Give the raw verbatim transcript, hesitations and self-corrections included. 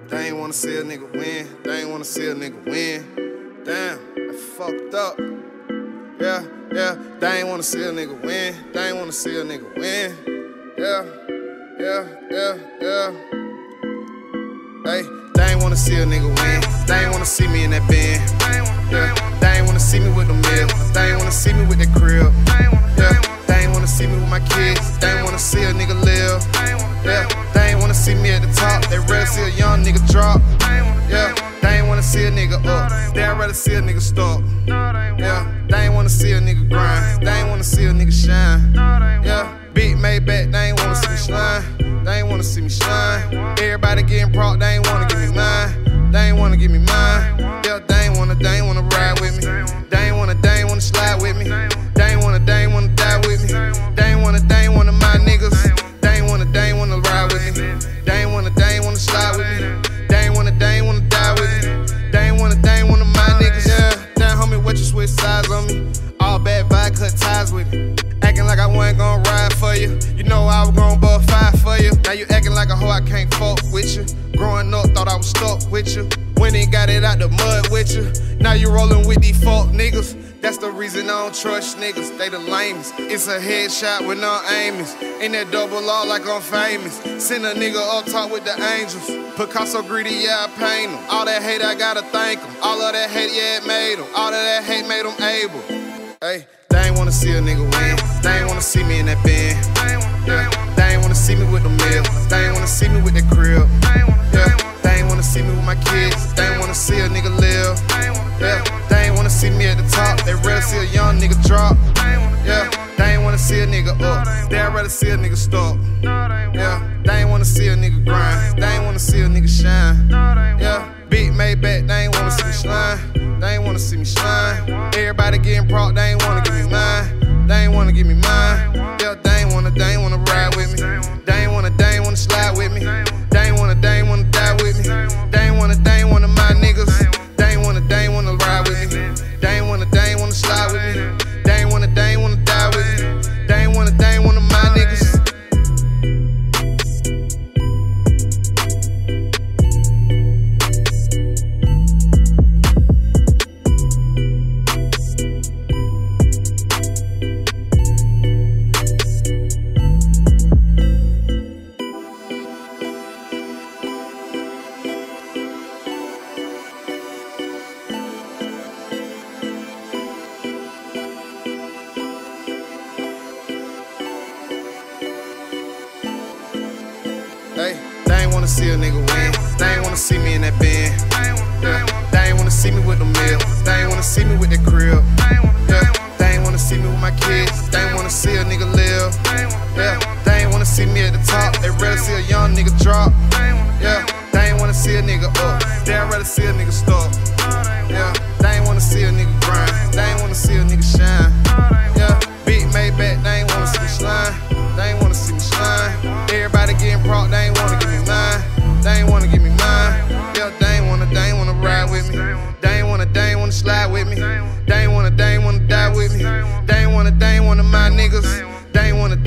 They ain't wanna see a nigga win. They ain't wanna see a nigga win. Damn, that's fucked up. Yeah, yeah. They ain't wanna see a nigga win. They ain't wanna see a nigga win. Yeah, yeah, yeah, yeah. Hey, they ain't wanna see a nigga win. They ain't wanna see me in that bin. Yeah, they ain't wanna see me with the mill. They ain't wanna see me with that crib. Yeah, they ain't wanna see me with my kids. They ain't wanna see a nigga live. Yeah, they ain't wanna see me at the top. They rather see a young nigga drop. Yeah, they ain't wanna see a nigga up. They rather see a nigga stop. Yeah, they ain't wanna see a nigga grind. They ain't wanna see a nigga shine. Yeah, big Maybach, they ain't wanna see me shine. They ain't wanna see me shine. Everybody getting brought, they ain't wanna give me mine. They ain't wanna give me mine. Yeah, they ain't wanna, they ain't wanna ride with me. They ain't wanna, they ain't wanna slide with me. They ain't wanna, they ain't wanna die with me. They ain't wanna, they ain't wanna my niggas. They ain't wanna, they ain't wanna ride with me. They ain't wanna, they ain't wanna slide with me. They ain't wanna, they ain't wanna die with me. They ain't wanna, they ain't wanna my niggas. Yeah, damn homie, what you switch sides on me? All bad vibe, cut ties with me. Acting like I wasn't gon' ride for you. You know I was gon' bust five for you. Now you acting like a hoe, I can't fuck with you. Growing up, thought I was stuck with you. Went and got it out the mud with you. Now you rollin' with these fuck niggas. That's the reason I don't trust niggas, they the lamest. It's a headshot with no aimings. Ain't that double law like I'm famous. Send a nigga up top with the angels. Picasso greedy, yeah, I paint him. All that hate, I gotta thank him. All of that hate, yeah, it made him. All of that hate made him able. Hey, they ain't wanna see a nigga win. They ain't wanna see me in that bin. Yeah, they ain't wanna see me with the mill. They ain't wanna see me with that crib. Yeah, they ain't wanna see me with my kids. They ain't wanna see a nigga live. Yeah, they ain't wanna see me at the top. They rather see a young nigga drop. Yeah, they ain't wanna see a nigga up. They rather see a nigga stop. Yeah, they ain't wanna see a nigga grind. They ain't wanna see a nigga shine. Yeah, big Maybach, they ain't wanna see me shine. They ain't wanna see me shine. Everybody getting brought, they ain't wanna give me mine. They ain't wanna give me mine. Yeah, they ain't wanna, they ain't wanna ride with me. They ain't wanna, they ain't wanna slide with me. They ain't wanna, they ain't wanna die with me. They ain't wanna, they ain't wanna my niggas. They ain't wanna, they ain't wanna ride with me. They ain't wanna, they ain't wanna slide with me. They ain't wanna, they ain't wanna die with me. They ain't wanna, they ain't wanna my niggas. Hey, they ain't wanna see a nigga win. They ain't wanna see me in that bin. Yeah, they ain't wanna see me with the mill. They ain't wanna see me with that crib. Yeah, they ain't wanna see me with my kids. They ain't wanna see a nigga live. Yeah, they ain't wanna see me at the top. They rather see a young nigga drop. Yeah, they ain't wanna see a nigga up. They rather see a nigga stop. Yeah, they ain't wanna see a nigga grind. They ain't wanna see a nigga shine. Yeah, big Maybach, they ain't wanna see me slime. They ain't wanna see me shine. Everybody getting brought, they ain't wanna give me mine. They ain't wanna give me mine. Yeah, they ain't wanna, they ain't wanna ride with me. They ain't wanna, they ain't wanna slide with me. They ain't wanna, they ain't wanna die with me. They ain't wanna, they ain't wanna my niggas. They ain't wanna,